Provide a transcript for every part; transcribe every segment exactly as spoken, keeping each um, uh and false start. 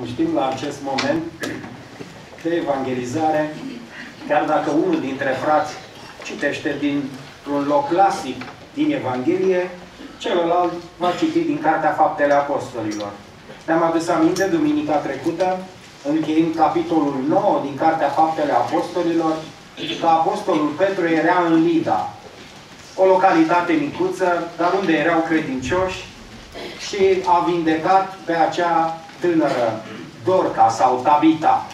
știm, la acest moment de evangelizare, chiar dacă unul dintre frați citește dintr-un loc clasic din Evanghelie, celălalt va citi din Cartea Faptele Apostolilor. Ne-am adus aminte duminica trecută, încheind capitolul nouă din Cartea Faptele Apostolilor, că Apostolul Petru era în Lida, o localitate micuță, dar unde erau credincioși, și a vindecat pe acea tânără, Dorca sau Tabita.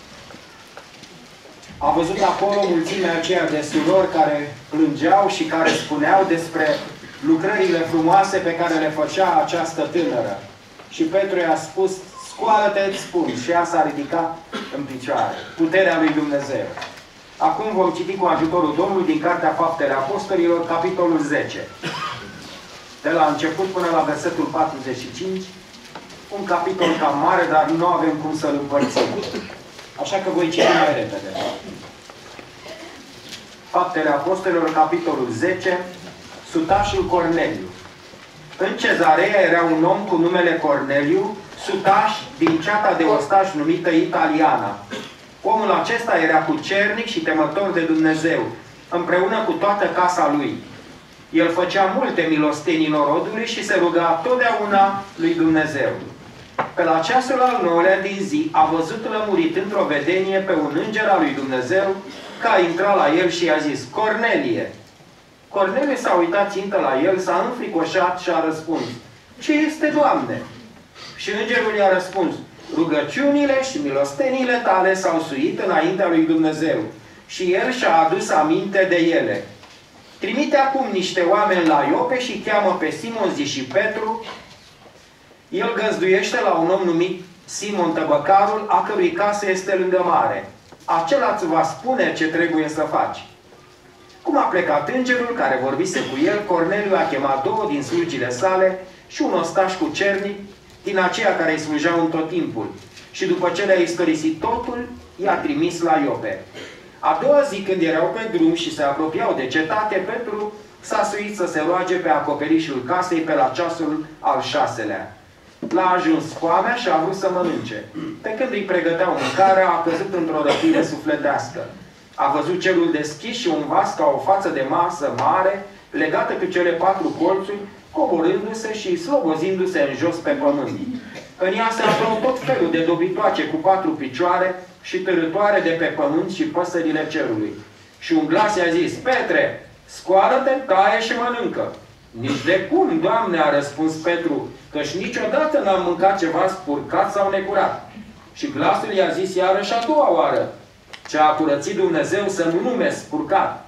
A văzut acolo mulțimea aceea de surori care plângeau și care spuneau despre lucrările frumoase pe care le făcea această tânără. Și Petru i-a spus, scoală-te, îți spun. Și ea s-a ridicat în picioare. Puterea lui Dumnezeu. Acum vom citi cu ajutorul Domnului din Cartea Faptele Apostolilor, capitolul zece. De la început până la versetul patruzeci și cinci. Un capitol cam mare, dar nu avem cum să-l împărțim. Așa că voi citi mai repede. Faptele Apostolilor, capitolul zece. Sutașul Corneliu. În Cezarea era un om cu numele Corneliu, sutaș din ceata de ostași numită Italiana. Omul acesta era cucernic și temător de Dumnezeu, împreună cu toată casa lui. El făcea multe milostenii norodului și se ruga totdeauna lui Dumnezeu. Pe la ceasul al nouălea din zi a văzut lămurit într-o vedenie pe un înger al lui Dumnezeu, că a intrat la el și i-a zis, Cornelie! Corneliu s-a uitat țintă la el, s-a înfricoșat și a răspuns, ce este, Doamne? Și îngerul i-a răspuns, rugăciunile și milostenile tale s-au suit înaintea lui Dumnezeu și el și-a adus aminte de ele. Trimite acum niște oameni la Iope și cheamă pe Simon, zi și Petru. El găzduiește la un om numit Simon Tăbăcarul, a cărui casă este lângă mare. Acela îți va spune ce trebuie să faci. Cum a plecat îngerul care vorbise cu el, Corneliu a chemat două din slugile sale și un ostaș cucernic din aceia care îi slujeau în tot timpul. Și după ce le-a istorisit totul, i-a trimis la Iope. A doua zi, când erau pe drum și se apropiau de cetate, Petru s-a suit să se roage pe acoperișul casei pe la ceasul al șaselea. L-a ajuns foamea și a vrut să mănânce. Pe când îi pregăteau mâncarea, a căzut într-o răpire sufletească. A văzut cerul deschis și un vas ca o față de masă mare, legată cu cele patru colțuri, coborându-se și slobozindu-se în jos pe pământ. În ea se aflau tot felul de dobitoace cu patru picioare și târătoare de pe pământ și păsările cerului. Și un glas i-a zis, Petre, scoală-te, taie și mănâncă. Nici de cum, Doamne, a răspuns Petru, căci niciodată n-am mâncat ceva spurcat sau necurat. Și glasul i-a zis iarăși a doua oară, ce a curățit Dumnezeu să nu numesc spurcat.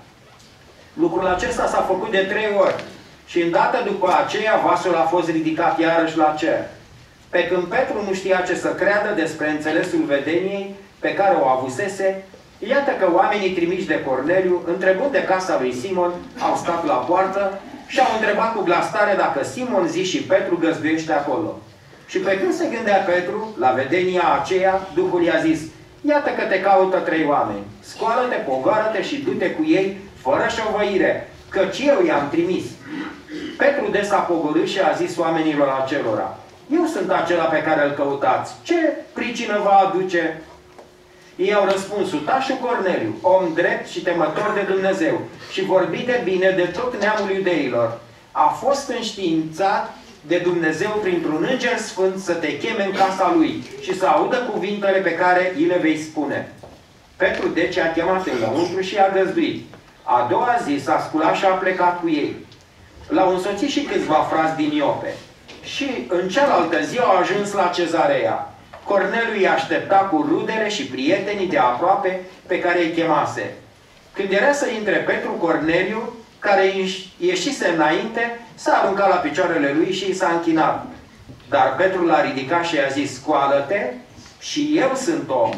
Lucrul acesta s-a făcut de trei ori și îndată după aceea vasul a fost ridicat iarăși la cer. Pe când Petru nu știa ce să creadă despre înțelesul vedeniei pe care o avusese, iată că oamenii trimiși de Corneliu, întrebând de casa lui Simon, au stat la poartă și au întrebat cu glas tare dacă Simon, zi și Petru găzduiește acolo. Și pe când se gândea Petru la vedenia aceea, Duhul i-a zis, iată că te caută trei oameni. Scoală-te, pogoară-te și du-te cu ei, fără șovăire, căci eu i-am trimis. Petru des a pogorât și a zis oamenilor acelora, eu sunt acela pe care îl căutați. Ce pricină vă aduce? Ei au răspuns, sutașul Corneliu, om drept și temător de Dumnezeu și vorbit de bine de tot neamul iudeilor. A fost înștiințat de Dumnezeu printr-un înger sfânt să te cheme în casa lui și să audă cuvintele pe care îi le vei spune. Petru deci a chemat înăuntru și a găzduit. A doua zi s-a sculat și a plecat cu ei. L-au însoțit și câțiva frați din Iope. Și în cealaltă zi au ajuns la Cezarea. Corneliu îi aștepta cu rudele și prietenii de aproape pe care îi chemase. Când era să intre Petru, Corneliu, care ieșise înainte, s-a aruncat la picioarele lui și i s-a închinat. Dar Petru l-a ridicat și i-a zis, scoală-te, și eu sunt om.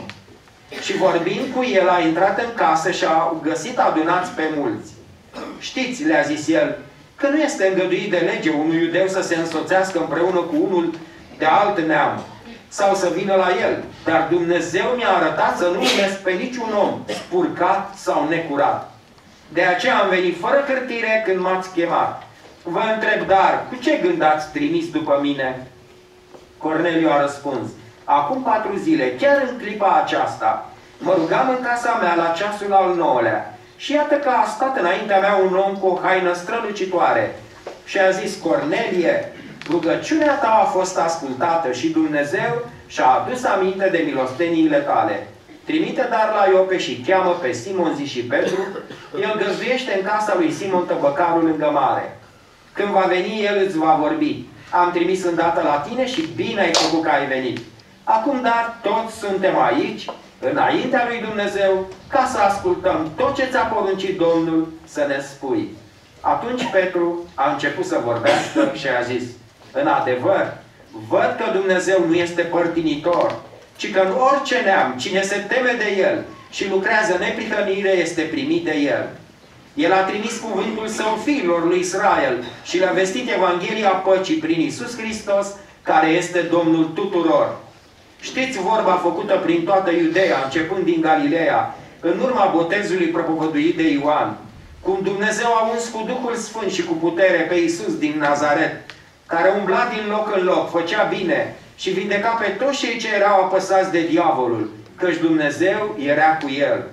Și vorbind cu el, a intrat în casă și a găsit adunați pe mulți. Știți, le-a zis el, că nu este îngăduit de lege unui iudeu să se însoțească împreună cu unul de alt neam, sau să vină la el. Dar Dumnezeu mi-a arătat să nu numesc pe niciun om spurcat sau necurat. De aceea am venit fără cârtire când m-ați chemat. Vă întreb, dar, cu ce gând ați trimis după mine? Corneliu a răspuns, acum patru zile, chiar în clipa aceasta, mă rugam în casa mea la ceasul al nouălea și iată că a stat înaintea mea un om cu o haină strălucitoare și a zis: Cornelie, rugăciunea ta a fost ascultată și Dumnezeu și-a adus aminte de milosteniile tale. Trimite dar la Iope și cheamă pe Simon, zi și Petru, el găzduiește în casa lui Simon tăbăcarul lângă mare. Când va veni, el îți va vorbi. Am trimis îndată la tine și bine ai făcut că ai venit. Acum, dar, toți suntem aici, înaintea lui Dumnezeu, ca să ascultăm tot ce ți-a poruncit Domnul să ne spui. Atunci Petru a început să vorbească și a zis: în adevăr, văd că Dumnezeu nu este părtinitor, ci că în orice neam, cine se teme de El și lucrează neprihănire, este primit de El. El a trimis cuvântul său fiilor lui Israel și le-a vestit Evanghelia păcii prin Iisus Hristos, care este Domnul tuturor. Știți vorba făcută prin toată Iudeea, începând din Galileea, în urma botezului propovăduit de Ioan, cum Dumnezeu a uns cu Duhul Sfânt și cu putere pe Iisus din Nazaret, care umbla din loc în loc, făcea bine și vindeca pe toți cei ce erau apăsați de diavolul, căci Dumnezeu era cu el.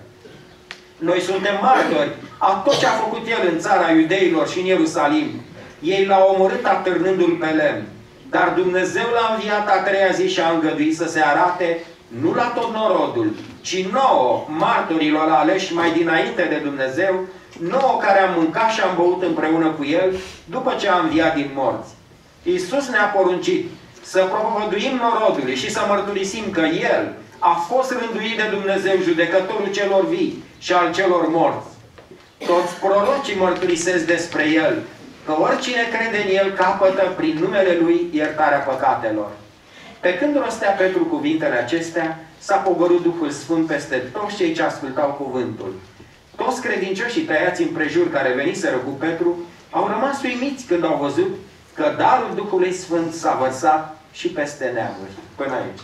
Noi suntem martori a tot ce a făcut el în țara iudeilor și în Ierusalim. Ei l-au omorât atârnându-l pe lemn. Dar Dumnezeu l-a înviat a treia zi și a îngăduit să se arate nu la tot norodul, ci nouă, martorilor aleși mai dinainte de Dumnezeu, nouă care am mâncat și am băut împreună cu el după ce a înviat din morți. Iisus ne-a poruncit să propovăduim norodului și să mărturisim că El a fost rânduit de Dumnezeu, judecătorul celor vii și al celor morți. Toți prorocii mărturisesc despre El, că oricine crede în El capătă prin numele Lui iertarea păcatelor. Pe când rostea Petru cuvintele acestea, s-a pogorât Duhul Sfânt peste toți cei ce ascultau cuvântul. Toți credincioșii tăiați împrejur care veniseră cu Petru au rămas uimiți când au văzut că darul Duhului Sfânt s-a vărsat și peste neamuri. Până aici.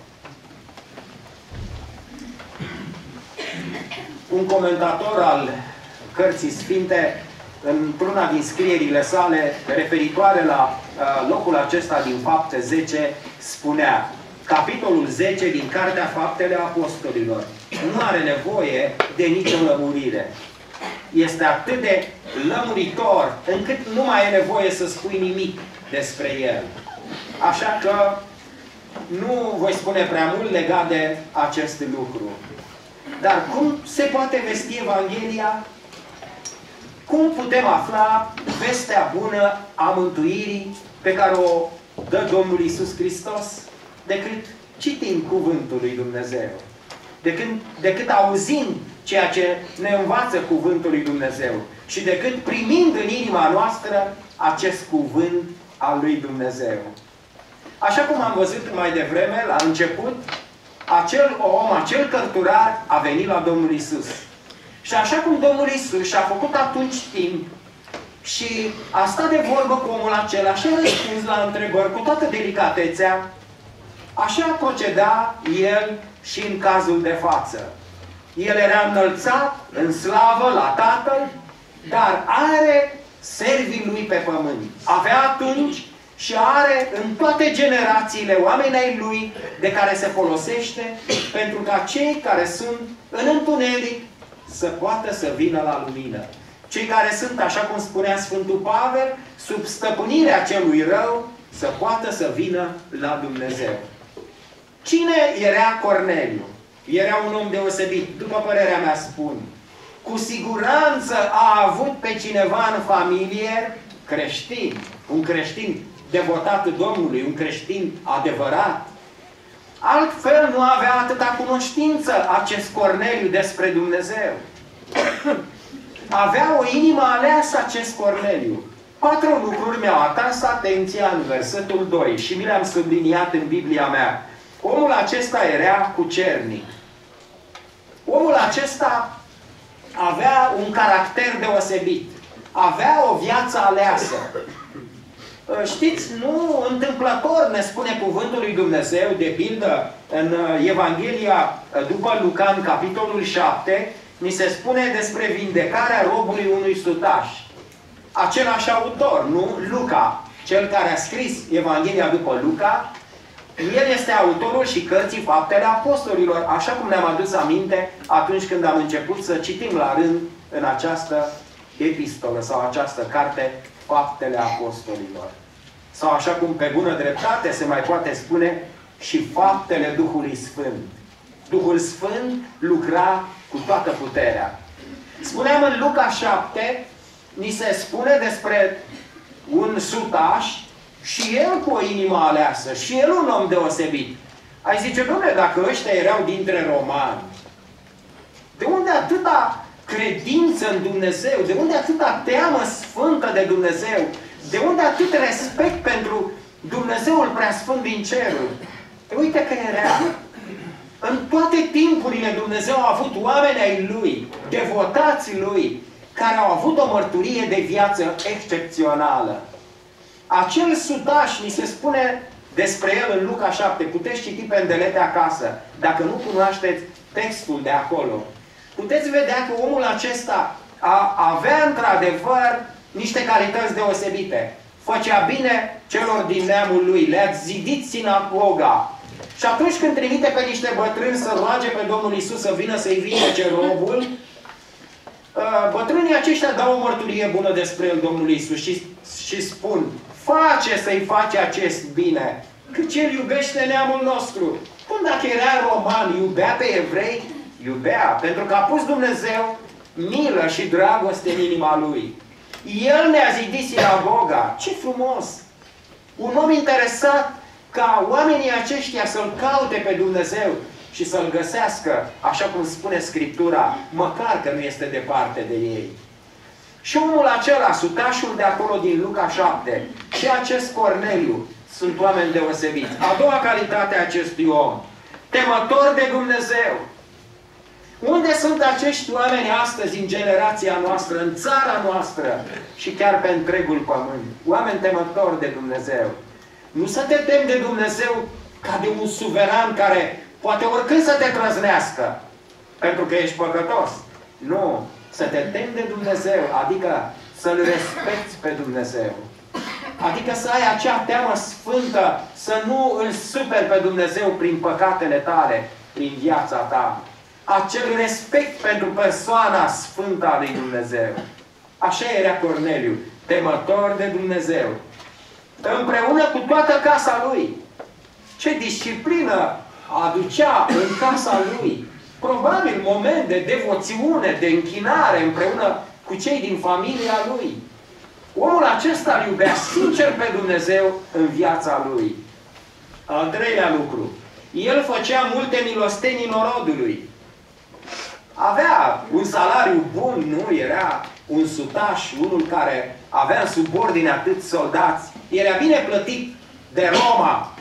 Un comentator al Cărții Sfinte, într-una din scrierile sale referitoare la uh, locul acesta din Fapte zece, spunea: capitolul zece din Cartea Faptele Apostolilor nu are nevoie de nicio lămurire. Este atât de lămuritor încât nu mai e nevoie să spui nimic despre el. Așa că nu voi spune prea mult legat de acest lucru. Dar cum se poate vesti Evanghelia? Cum putem afla vestea bună a mântuirii pe care o dă Domnul Iisus Hristos? Decât citind cuvântul lui Dumnezeu. Decât, decât auzind ceea ce ne învață cuvântul lui Dumnezeu. Și decât primind în inima noastră acest cuvânt al lui Dumnezeu. Așa cum am văzut mai devreme, la început, acel om, acel cărturar a venit la Domnul Iisus. Și așa cum Domnul Iisus și-a făcut atunci timp și a stat de vorbă cu omul acela și a răspuns la întrebări cu toată delicatețea, așa proceda el și în cazul de față. El era înălțat în slavă la Tatăl, dar are servii lui pe pământ. Avea atunci și are în toate generațiile oameni ai lui de care se folosește pentru ca cei care sunt în întuneric să poată să vină la lumină. Cei care sunt, așa cum spunea Sfântul Pavel, sub stăpânirea celui rău, să poată să vină la Dumnezeu. Cine era Corneliu? Era un om deosebit, după părerea mea spun. Cu siguranță a avut pe cineva în familie creștin. Un creștin devotat Domnului, un creștin adevărat. Altfel nu avea atâta cunoștință acest Corneliu despre Dumnezeu. Avea o inimă aleasă acest Corneliu. Patru lucruri mi-au atras atenția în versetul doi și mi le-am subliniat în Biblia mea. Omul acesta era cucernic. Omul acesta avea un caracter deosebit. Avea o viață aleasă. Știți, nu întâmplător ne spune cuvântul lui Dumnezeu, de pildă, în Evanghelia după Luca, în capitolul șapte, ni se spune despre vindecarea robului unui sutaș. Același autor, nu? Luca, cel care a scris Evanghelia după Luca, El este autorul și cărții Faptele Apostolilor, așa cum ne-am adus aminte atunci când am început să citim la rând în această epistolă sau această carte Faptele Apostolilor. Sau așa cum pe bună dreptate se mai poate spune și Faptele Duhului Sfânt. Duhul Sfânt lucra cu toată puterea. Spuneam în Luca șapte, ni se spune despre un sutaș și el cu o inimă aleasă, și el un om deosebit. Ai zice, dom'le, dacă ăștia erau dintre romani, de unde atâta credință în Dumnezeu? De unde atâta teamă sfântă de Dumnezeu? De unde atât respect pentru Dumnezeul preasfânt din ceruri? Uite că era. În toate timpurile Dumnezeu a avut oameni ai Lui, devotați Lui, care au avut o mărturie de viață excepțională. Acel sutaș, ni se spune despre el în Luca șapte, puteți citi pe îndelete acasă, dacă nu cunoașteți textul de acolo. Puteți vedea că omul acesta a, avea într-adevăr niște calități deosebite. Făcea bine celor din neamul lui, le-a zidit sinagoga. Și atunci când trimite pe niște bătrâni să roage pe Domnul Iisus să vină să-i vindece robul, bătrânii aceștia dau o mărturie bună despre el, Domnul Iisus, și, și spun, face să-i face acest bine, căci el iubește neamul nostru. Cum dacă era roman, iubea pe evrei? Iubea, pentru că a pus Dumnezeu milă și dragoste în inima lui. El ne-a zidit sinagoga. Ce frumos! Un om interesat ca oamenii aceștia să-L caute pe Dumnezeu și să-L găsească, așa cum spune Scriptura, măcar că nu este departe de ei. Și omul acela, sutașul de acolo din Luca șapte, și acest Corneliu, sunt oameni deosebiți. A doua calitate a acestui om, temător de Dumnezeu. Unde sunt acești oameni astăzi, în generația noastră, în țara noastră și chiar pe întregul pământ? Oameni temători de Dumnezeu. Nu să te temi de Dumnezeu ca de un suveran care poate oricând să te trăznească, pentru că ești păcătos. Nu. Să te temi de Dumnezeu, adică să-L respecti pe Dumnezeu. Adică să ai acea teamă sfântă, să nu îl superi pe Dumnezeu prin păcatele tale, prin viața ta. Acel respect pentru persoana sfântă a lui Dumnezeu. Așa era Corneliu, temător de Dumnezeu. Împreună cu toată casa lui. Ce disciplină aducea în casa lui. Probabil moment de devoțiune, de închinare împreună cu cei din familia lui. Omul acesta îl iubea sincer pe Dumnezeu în viața lui. Al treilea lucru. El făcea multe milostenii norodului. Avea un salariu bun, nu? Era un sutaș, unul care avea în subordine atât soldați. Era bine plătit de Roma.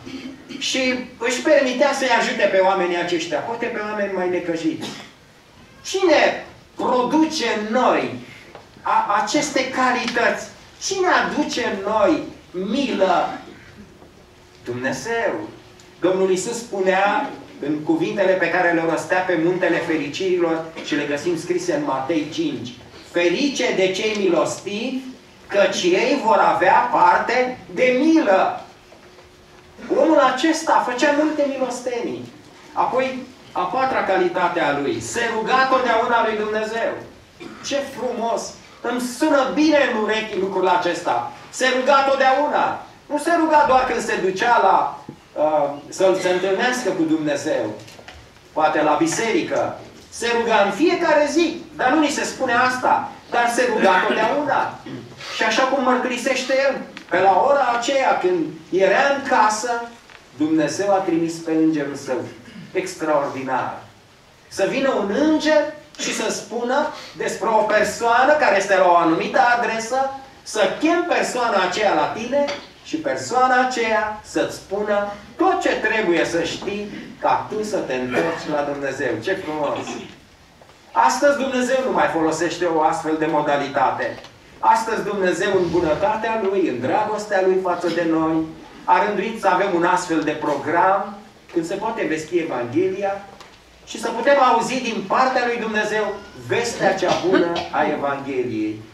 Și își permitea să-i ajute pe oamenii aceștia, poate pe oameni mai necăjiți. Cine produce în noi a, aceste calități? Cine aduce în noi milă? Dumnezeu. Domnul Iisus spunea în cuvintele pe care le rostea pe muntele fericirilor și le găsim scrise în Matei cinci. Ferice de cei milostivi, căci ei vor avea parte de milă. Omul acesta făcea multe milostenii. Apoi, a patra calitate a lui, se ruga totdeauna lui Dumnezeu. Ce frumos! Îmi sună bine în urechi lucrul acesta. Se ruga totdeauna. Nu se ruga doar când se ducea la uh, să-L se întâlnească cu Dumnezeu. Poate la biserică. Se ruga în fiecare zi. Dar nu ni se spune asta. Dar se ruga totdeauna. Și așa cum mărturisește el, pe la ora aceea când era în casă, Dumnezeu a trimis pe îngerul său. Extraordinar. Să vină un înger și să spună despre o persoană care este la o anumită adresă, să chem persoana aceea la tine și persoana aceea să-ți spună tot ce trebuie să știi ca tu să te întorci la Dumnezeu. Ce frumos! Astăzi Dumnezeu nu mai folosește o astfel de modalitate. Astăzi Dumnezeu, în bunătatea Lui, în dragostea Lui față de noi, a rânduit să avem un astfel de program când se poate vesti Evanghelia și să putem auzi din partea lui Dumnezeu vestea cea bună a Evangheliei.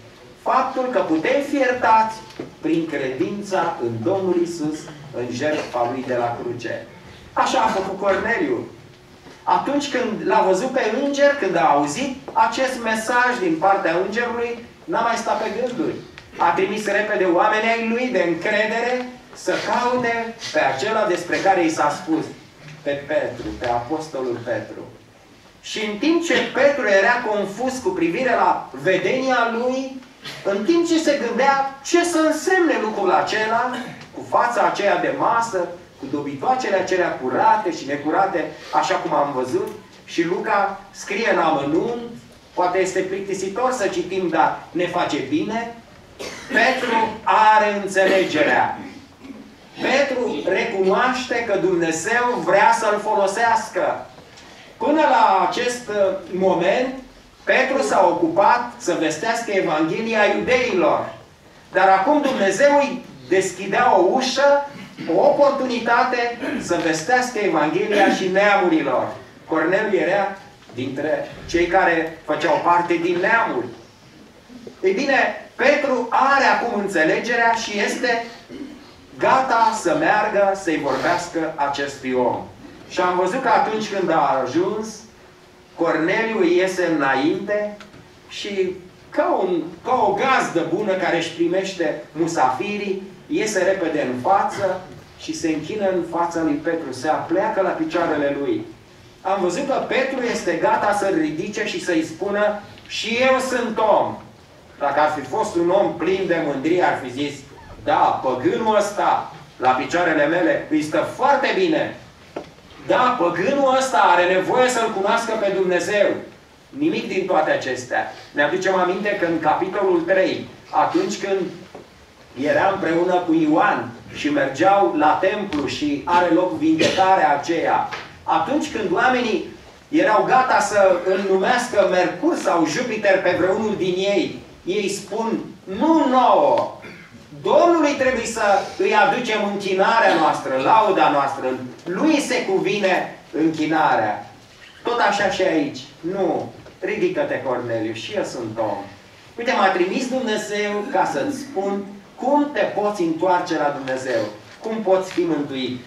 faptul că putem fi iertați prin credința în Domnul Iisus, în jertfa Lui de la cruce. Așa a făcut Corneliu. Atunci când l-a văzut pe înger, când a auzit acest mesaj din partea îngerului, n-a mai stat pe gânduri. A trimis repede oamenii ai lui de încredere să caute pe acela despre care i s-a spus, pe Petru, pe apostolul Petru. Și în timp ce Petru era confuz cu privire la vedenia lui, în timp ce se gândea ce să însemne lucrul acela, cu fața aceea de masă, cu dobitoacele acelea curate și necurate, așa cum am văzut, și Luca scrie în amănunt, poate este plictisitor să citim, dar ne face bine, Petru are înțelegerea. Petru recunoaște că Dumnezeu vrea să-l folosească. Până la acest moment, Petru s-a ocupat să vestească Evanghelia iudeilor. Dar acum Dumnezeu îi deschidea o ușă, o oportunitate să vestească Evanghelia și neamurilor. Corneliu era dintre cei care făceau parte din neamuri. Ei bine, Petru are acum înțelegerea și este gata să meargă să-i vorbească acestui om. Și am văzut că atunci când a ajuns, Corneliu iese înainte și ca, un, ca o gazdă bună care își primește musafirii, iese repede în față și se închină în fața lui Petru, se apleacă la picioarele lui. Am văzut că Petru este gata să-l ridice și să-i spună, și eu sunt om. Dacă ar fi fost un om plin de mândrie, ar fi zis, da, păgânul ăsta la picioarele mele îi stă foarte bine. Da, păgânul ăsta are nevoie să-L cunoască pe Dumnezeu. Nimic din toate acestea. Ne aducem aminte că în capitolul trei, atunci când era împreună cu Ioan și mergeau la templu și are loc vindecarea aceea, atunci când oamenii erau gata să îl numească Mercur sau Jupiter pe vreunul din ei, ei spun, nu nouă, Domnului trebuie să îi aducem închinarea noastră, lauda noastră. Lui se cuvine închinarea. Tot așa și aici. Nu. Ridică-te, Corneliu, și eu sunt om. Uite, m-a trimis Dumnezeu ca să-ți spun cum te poți întoarce la Dumnezeu. Cum poți fi mântuit.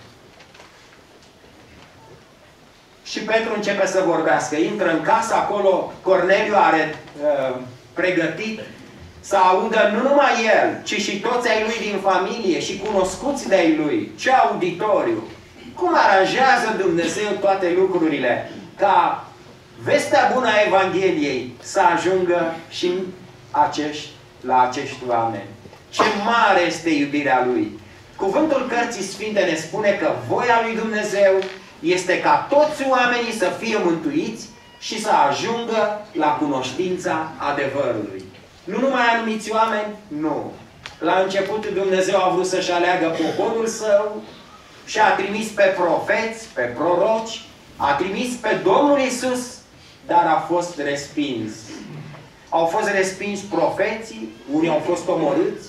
Și Petru începe să vorbească. Intră în casă, acolo Corneliu are uh, pregătit să audă nu numai el, ci și toți ai lui din familie și cunoscuți de-ai lui. Ce auditoriu! Cum aranjează Dumnezeu toate lucrurile ca vestea bună a Evangheliei să ajungă și acești, la acești oameni. Ce mare este iubirea Lui! Cuvântul Cărții Sfinte ne spune că voia lui Dumnezeu este ca toți oamenii să fie mântuiți și să ajungă la cunoștința adevărului. Nu numai anumiți oameni? Nu. La început Dumnezeu a vrut să-și aleagă poporul Său și a trimis pe profeți, pe proroci, a trimis pe Domnul Iisus, dar a fost respins. Au fost respinși profeții, unii au fost omorâți,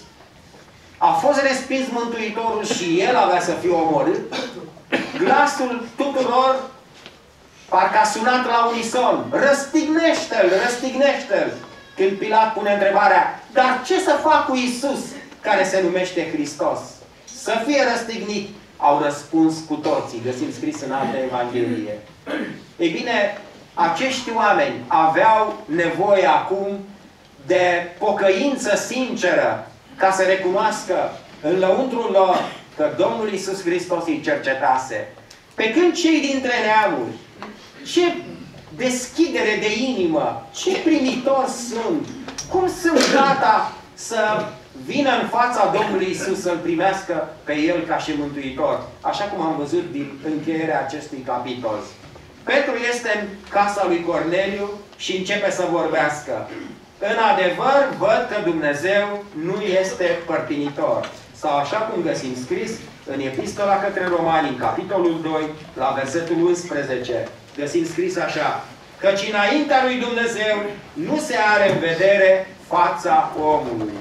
a fost respins Mântuitorul și El avea să fie omorât. Glasul tuturor parcă a sunat la unison. Răstignește-L, răstignește-L! Când Pilat pune întrebarea, dar ce să fac cu Iisus, care se numește Hristos? Să fie răstignit, au răspuns cu toții, găsim scris în alte Evanghelie. Ei bine, acești oameni aveau nevoie acum de pocăință sinceră, ca să recunoască în lăuntrul lor că Domnul Iisus Hristos îi cercetase. Pe când cei dintre neamuri, ce deschidere de inimă, ce primitori sunt, cum sunt gata să vină în fața Domnului Iisus să-L primească pe El ca și Mântuitor. Așa cum am văzut din încheierea acestui capitol. Petru este în casa lui Corneliu și începe să vorbească. În adevăr, văd că Dumnezeu nu este părtinitor. Sau așa cum găsim scris în Epistola către Romani, în capitolul doi, la versetul unsprezece, găsim scris așa: căci înaintea lui Dumnezeu nu se are în vedere fața omului.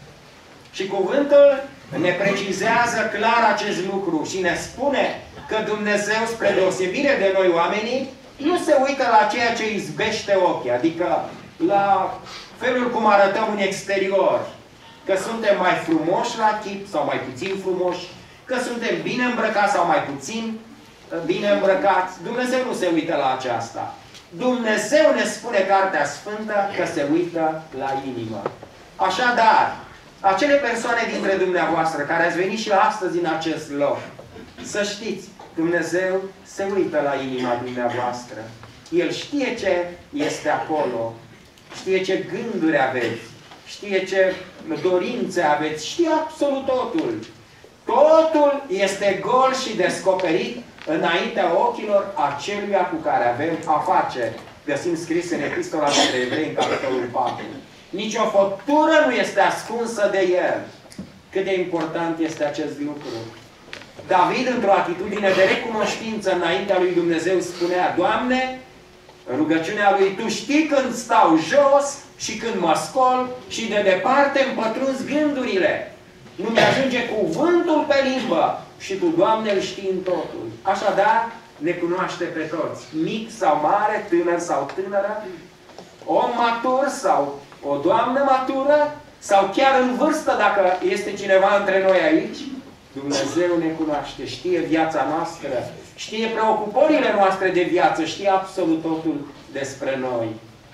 Și cuvântul ne precizează clar acest lucru și ne spune că Dumnezeu, spre deosebire de noi oamenii, nu se uită la ceea ce izbește ochii, adică la felul cum arătăm în exterior. Că suntem mai frumoși la chip sau mai puțin frumoși, că suntem bine îmbrăcați sau mai puțin bine îmbrăcați. Dumnezeu nu se uită la aceasta. Dumnezeu ne spune Cartea Sfântă că se uită la inimă. Așadar, acele persoane dintre dumneavoastră care ați venit și astăzi în acest loc, să știți, Dumnezeu se uită la inima dumneavoastră. El știe ce este acolo, știe ce gânduri aveți, știe ce dorințe aveți, știe absolut totul. Totul este gol și descoperit înaintea ochilor aceluia cu care avem a face. Găsim scris în Epistola către Evrei, în capitolul patru. Nici o făptură nu este ascunsă de el. Cât de important este acest lucru. David, într-o atitudine de recunoștință înaintea lui Dumnezeu, spunea: Doamne, în rugăciunea lui, Tu știi când stau jos și când mă scol și de departe îmi pătrunzi gândurile. Nu mi-ajunge cuvântul pe limbă și Tu, Doamne, îl știi în totul. Așadar, ne cunoaște pe toți. Mic sau mare, tânăr sau tânără, om matur sau o doamnă matură, sau chiar în vârstă, dacă este cineva între noi aici, Dumnezeu ne cunoaște, știe viața noastră, știe preocupările noastre de viață, știe absolut totul despre noi.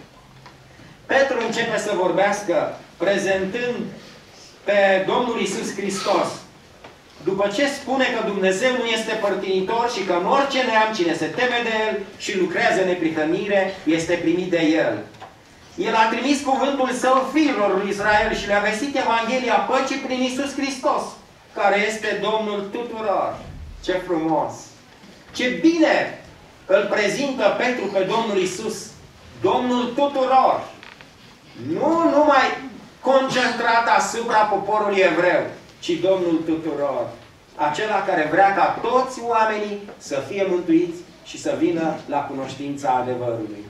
Petru începe să vorbească prezentând pe Domnul Iisus Hristos. După ce spune că Dumnezeu nu este părtinitor și că în orice neam cine se teme de El și lucrează neprihănire, este primit de El. El a trimis cuvântul Său fiilor lui Israel și le-a vestit Evanghelia păcii prin Iisus Hristos, care este Domnul tuturor. Ce frumos! Ce bine îl prezintă Petru pe Domnul Iisus, Domnul tuturor. Nu numai concentrat asupra poporului evreu, ci Domnul tuturor. Acela care vrea ca toți oamenii să fie mântuiți și să vină la cunoștința adevărului.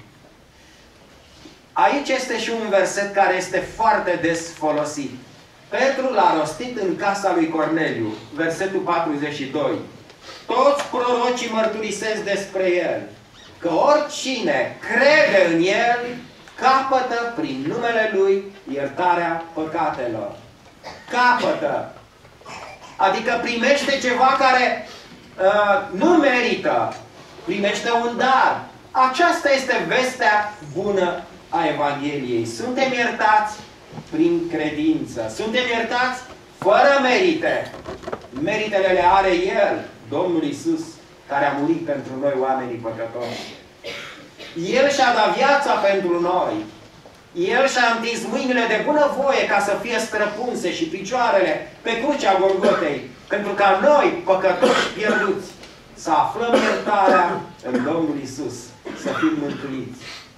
Aici este și un verset care este foarte des folosit. Petru l-a rostit în casa lui Corneliu, versetul patruzeci și doi. Toți prorocii mărturisesc despre el, că oricine crede în el, capătă prin numele lui iertarea păcatelor. Capătă. Adică primește ceva care uh, nu merită. Primește un dar. Aceasta este vestea bună a Evangheliei. Suntem iertați prin credință. Suntem iertați fără merite. Meritele le are El, Domnul Iisus, care a murit pentru noi, oamenii păcătoși. El și-a dat viața pentru noi. El și-a întins mâinile de bunăvoie ca să fie străpunse și picioarele pe crucea Golgotei, pentru ca noi, păcătoși pierduți, să aflăm iertarea în Domnul Iisus, să fim mântuiți.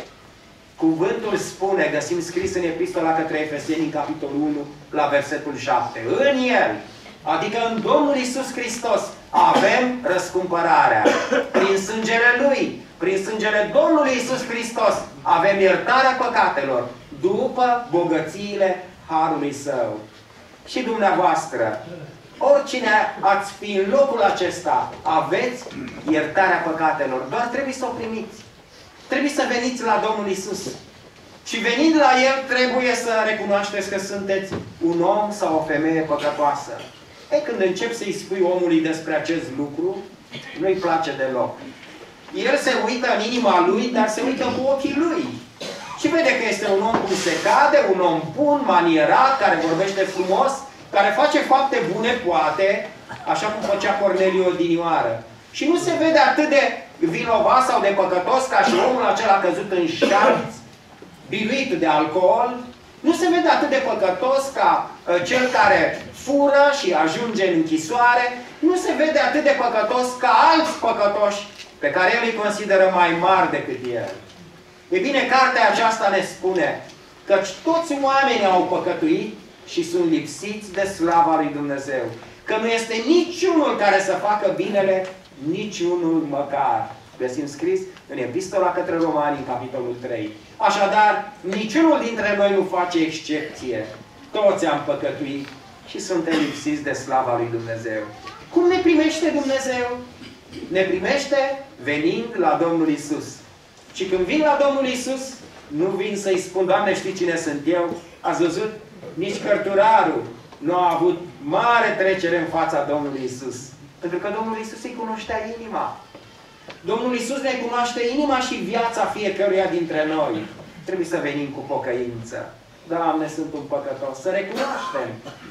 Cuvântul spune, găsim scris în Epistola către Efeseni, în capitolul unu, la versetul șapte. În El, adică în Domnul Iisus Hristos, avem răscumpărarea. Prin sângele Lui, prin sângele Domnului Iisus Hristos, avem iertarea păcatelor, după bogățiile Harului Său. Și dumneavoastră, oricine ați fi în locul acesta, aveți iertarea păcatelor. Doar trebuie să o primiți. Trebuie să veniți la Domnul Iisus. Și venind la El, trebuie să recunoașteți că sunteți un om sau o femeie păcătoasă. E, când începi să-i spui omului despre acest lucru, nu-i place deloc. El se uită în inima lui, dar se uită cu ochii lui. Și vede că este un om cum se cade, un om bun, manierat, care vorbește frumos, care face fapte bune, poate, așa cum făcea Corneliu odinioară. Și nu se vede atât de vinovat sau de păcătos ca și omul acela căzut în șarț, biruit de alcool. Nu se vede atât de păcătos ca uh, cel care fură și ajunge în închisoare. Nu se vede atât de păcătos ca alți păcătoși pe care el îi consideră mai mari decât el. E bine, cartea aceasta ne spune că toți oamenii au păcătuit și sunt lipsiți de slava lui Dumnezeu. Că nu este niciunul care să facă binele, niciunul măcar. Găsim scris în Epistola către Romani, în capitolul trei. Așadar, niciunul dintre noi nu face excepție. Toți am păcătuit și suntem lipsiți de slava lui Dumnezeu. Cum ne primește Dumnezeu? Ne primește venind la Domnul Iisus. Și când vin la Domnul Iisus, Nu vin să-i spun, Doamne, știi cine sunt eu? Ați văzut? Nici cărturarul nu a avut mare trecere în fața Domnului Iisus. Pentru că Domnul Iisus îi cunoștea inima. Domnul Iisus ne cunoaște inima și viața fiecăruia dintre noi. Trebuie să venim cu pocăință. Doamne, sunt un păcătos. Să recunoaștem.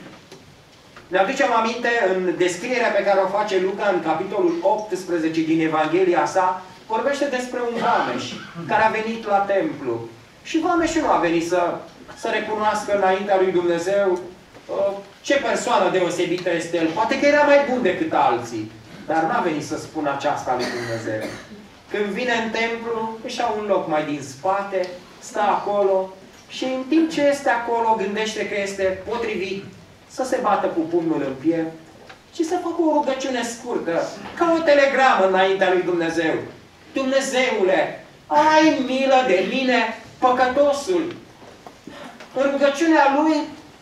Ne aducem aminte în descrierea pe care o face Luca în capitolul optsprezece din Evanghelia sa, vorbește despre un vameș care a venit la templu. Și vameșul nu a venit să, să recunoască înaintea lui Dumnezeu uh, ce persoană deosebită este el. Poate că era mai bun decât alții. Dar n-a venit să spună aceasta lui Dumnezeu. Când vine în templu, își ia un loc mai din spate, stă acolo și în timp ce este acolo gândește că este potrivit să se bată cu pumnul în piept și să facă o rugăciune scurtă, ca o telegramă înaintea lui Dumnezeu. Dumnezeule, ai milă de mine, păcătosul. În rugăciunea lui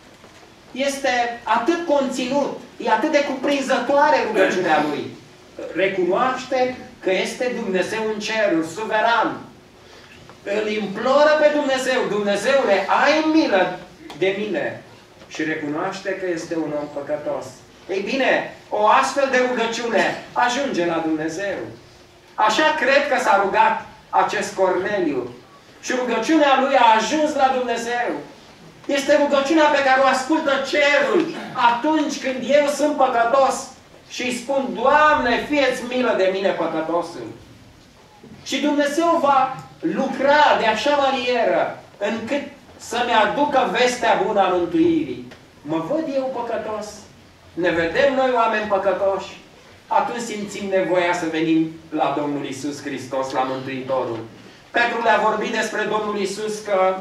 este atât conținut, e atât de cuprinzătoare rugăciunea lui. Recunoaște că este Dumnezeu în ceruri, suveran. Îl imploră pe Dumnezeu, Dumnezeule, ai milă de mine. Și recunoaște că este un om păcătos. Ei bine, o astfel de rugăciune ajunge la Dumnezeu. Așa cred că s-a rugat acest Corneliu. Și rugăciunea lui a ajuns la Dumnezeu. Este rugăciunea pe care o ascultă cerul atunci când eu sunt păcătos și îi spun, Doamne, fie-ți milă de mine, păcătosul. Și Dumnezeu va lucra de așa manieră încât să-mi aducă vestea bună a mântuirii. Mă văd eu păcătos? Ne vedem noi oameni păcătoși? Atunci simțim nevoia să venim la Domnul Iisus Hristos, la Mântuitorul. Petru le-a vorbit despre Domnul Iisus că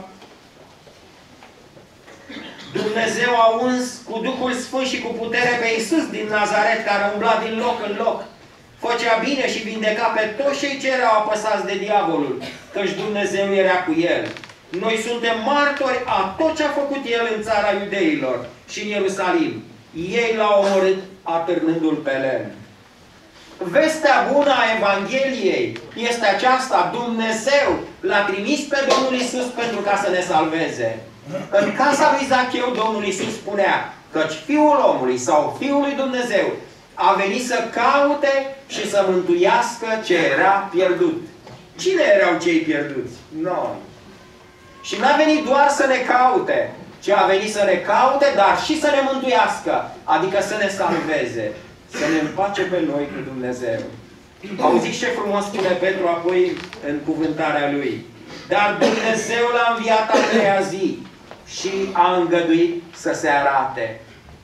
Dumnezeu a uns cu Duhul Sfânt și cu putere pe Iisus din Nazaret, care umbla din loc în loc. Făcea bine și vindeca pe toți cei ce erau apăsați de diavolul, căci Dumnezeu era cu el. Noi suntem martori a tot ce a făcut el în țara iudeilor și în Ierusalim. Ei l-au omorât atârnându-l pe lemn. Vestea bună a Evangheliei este aceasta. Dumnezeu l-a trimis pe Domnul Iisus pentru ca să ne salveze. În casa lui Zacheu, Domnul Iisus spunea căci Fiul omului sau Fiul lui Dumnezeu a venit să caute și să mântuiască ce era pierdut. Cine erau cei pierduți? Noi. Și n-a venit doar să ne caute, ci a venit să ne caute, dar și să ne mântuiască, adică să ne salveze, să ne împace pe noi cu Dumnezeu. Auziți ce frumos spune Petru apoi în cuvântarea lui. Dar Dumnezeu l-a înviat a treia zi și a îngăduit să se arate.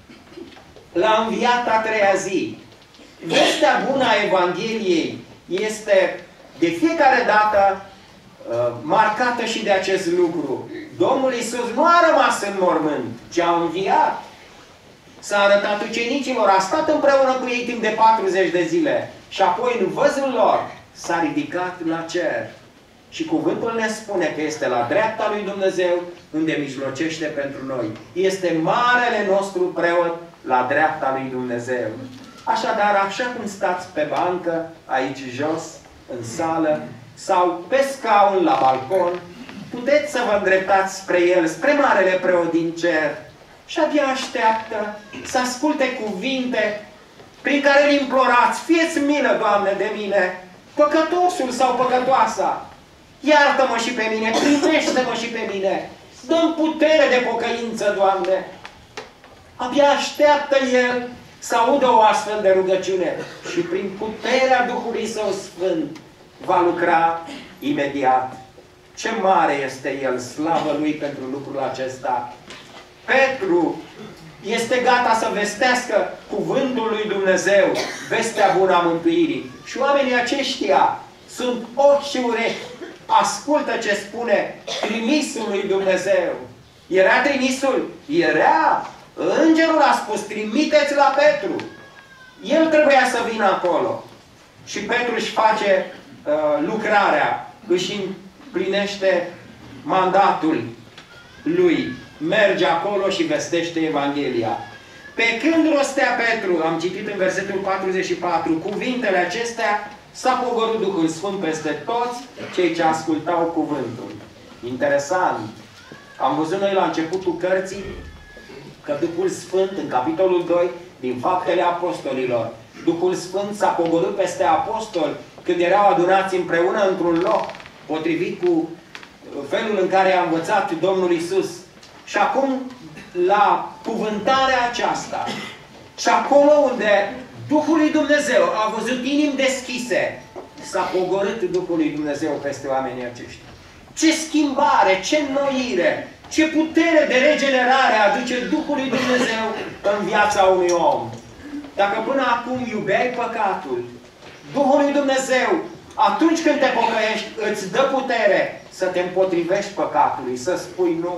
L-a înviat a treia zi. Vestea bună a Evangheliei este de fiecare dată uh, marcată și de acest lucru. Domnul Iisus nu a rămas în mormânt, ci a înviat. S-a arătat ucenicilor, a stat împreună cu ei timp de patruzeci de zile și apoi în văzul lor s-a ridicat la cer. Și cuvântul ne spune că este la dreapta lui Dumnezeu unde mijlocește pentru noi. Este marele nostru preot la dreapta lui Dumnezeu. Așadar, așa cum stați pe bancă, aici jos, în sală, sau pe scaun la balcon, puteți să vă îndreptați spre El, spre marele preot din cer și abia așteaptă să asculte cuvinte prin care îl implorați. Fie-ți milă, Doamne, de mine, păcătosul sau păcătoasa. Iartă-mă și pe mine, primește-mă și pe mine. Dă-mi putere de pocăință, Doamne. Abia așteaptă El să audă o astfel de rugăciune și prin puterea Duhului Său Sfânt va lucra imediat. Ce mare este El, slavă Lui pentru lucrul acesta. Petru este gata să vestească cuvântul lui Dumnezeu, vestea bună a mântuirii. Și oamenii aceștia sunt ochi și urechi. Ascultă ce spune trimisul lui Dumnezeu. Era trimisul? Era. Îngerul a spus, trimiteți la Petru. El trebuia să vină acolo. Și Petru își face uh, lucrarea, își împlinește mandatul lui. Merge acolo și vestește Evanghelia. Pe când rostea Petru, am citit în versetul patruzeci și patru, cuvintele acestea, s-a pogorât Duhul Sfânt peste toți cei ce ascultau cuvântul. Interesant. Am văzut noi la începutul cărții că Duhul Sfânt, în capitolul doi, din Faptele Apostolilor, Duhul Sfânt s-a coborât peste apostoli când erau adunați împreună într-un loc, potrivit cu felul în care a învățat Domnul Iisus. Și acum, la cuvântarea aceasta, și acolo unde Duhul lui Dumnezeu a văzut inimi deschise, s-a pogorât Duhul lui Dumnezeu peste oamenii aceștia. Ce schimbare, ce înnoire, ce putere de regenerare aduce Duhul lui Dumnezeu în viața unui om. Dacă până acum iubeai păcatul, Duhul lui Dumnezeu, atunci când te pocăiești, îți dă putere să te împotrivești păcatului, să spui nu.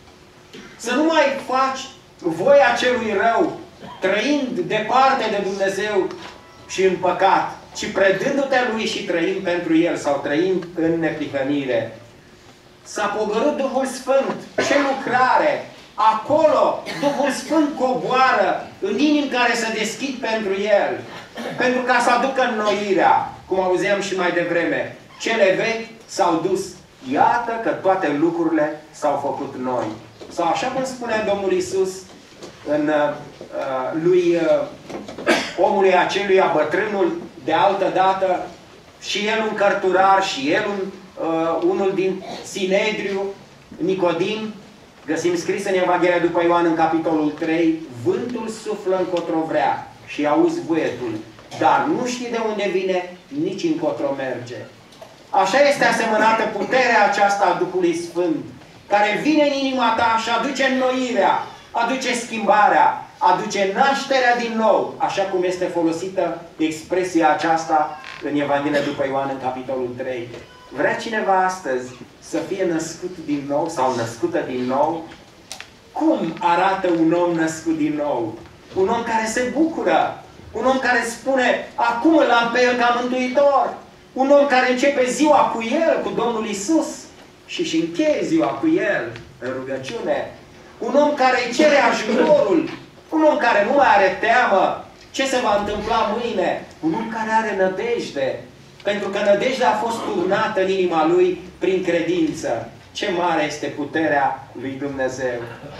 Să nu mai faci voia celui rău, trăind departe de Dumnezeu și în păcat, ci predându-te Lui și trăind pentru El sau trăind în neprihănire. S-a pogorât Duhul Sfânt. Ce lucrare! Acolo Duhul Sfânt coboară în inimi care se deschid pentru El. Pentru ca să aducă înnoirea, cum auzeam și mai devreme. Cele vechi s-au dus. Iată că toate lucrurile s-au făcut noi. Sau așa cum spunea Domnul Iisus în uh, lui uh, omului aceluia, bătrânul de altă dată, și el un cărturar, și el un, uh, unul din Sinedriu, Nicodim, găsim scris în Evanghelia după Ioan în capitolul trei, vântul suflă încotro vrea și auzi vuietul, dar nu știi de unde vine, nici încotro merge. Așa este asemănată puterea aceasta a Duhului Sfânt, care vine în inima ta și aduce înnoirea, aduce schimbarea, aduce nașterea din nou, așa cum este folosită expresia aceasta în Evanghelia după Ioan în capitolul trei. Vrea cineva astăzi să fie născut din nou sau născută din nou? Cum arată un om născut din nou? Un om care se bucură, un om care spune, acum îl am pe El ca mântuitor, un om care începe ziua cu El, cu Domnul Iisus, și își încheie ziua cu El în rugăciune. Un om care îi cere ajutorul, un om care nu mai are teamă ce se va întâmpla mâine, un om care are nădejde, pentru că nădejdea a fost turnată în inima lui prin credință. Ce mare este puterea lui Dumnezeu!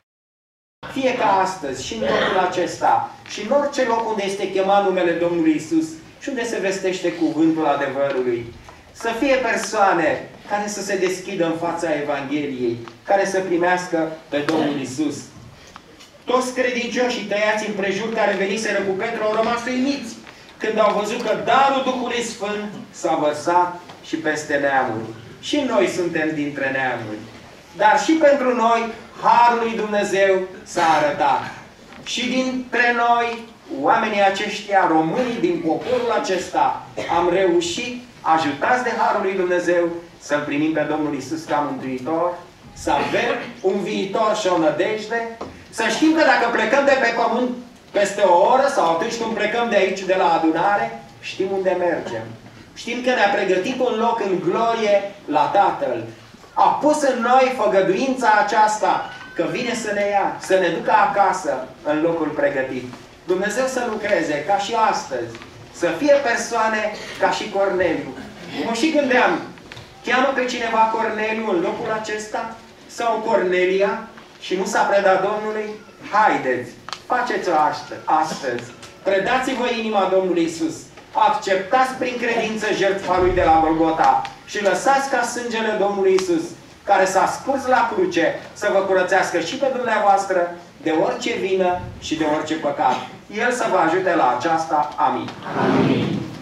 Fie ca astăzi și în locul acesta și în orice loc unde este chemat numele Domnului Iisus și unde se vestește cuvântul adevărului, să fie persoane care să se deschidă în fața Evangheliei, care să primească pe Domnul Iisus. Toți credincioșii tăiați împrejur care veniseră cu Petru au rămas uimiți când au văzut că darul Duhului Sfânt s-a vărsat și peste neamuri. Și noi suntem dintre neamuri. Dar și pentru noi, harul lui Dumnezeu s-a arătat. Și dintre noi, oamenii aceștia, românii din poporul acesta, am reușit, ajutați de harul lui Dumnezeu, să-L primim pe Domnul Iisus ca Mântuitor, să avem un viitor și o nădejde, să știm că dacă plecăm de pe pământ peste o oră sau atunci când plecăm de aici, de la adunare, știm unde mergem. Știm că ne-a pregătit un loc în glorie la Tatăl. A pus în noi făgăduința aceasta că vine să ne ia, să ne ducă acasă în locul pregătit. Dumnezeu să lucreze ca și astăzi. Să fie persoane ca și Corneliu. Mă și gândeam, cheamă pe cineva Corneliu în locul acesta? Sau Cornelia? Și nu s-a predat Domnului? Haideți, faceți-o astăzi. Predați-vă inima Domnului Iisus. Acceptați prin credință jertfa Lui de la Golgota și lăsați ca sângele Domnului Iisus, care s-a scurs la cruce, să vă curățească și pe dumneavoastră de orice vină și de orice păcat. El să vă ajute la aceasta. Amin. Amin.